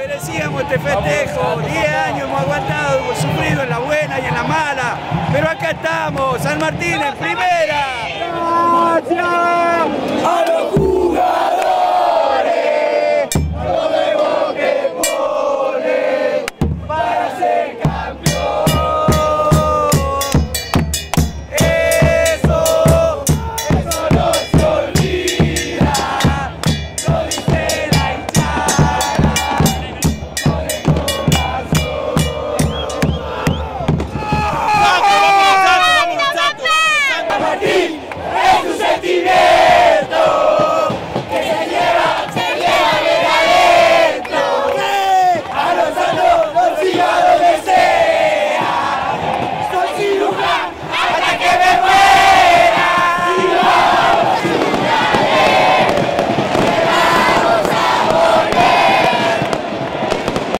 Merecíamos este festejo, 10 años hemos aguantado, hemos sufrido en la buena y en la mala, pero acá estamos, San Martín en primera. ¡Gracias! ¡A locura!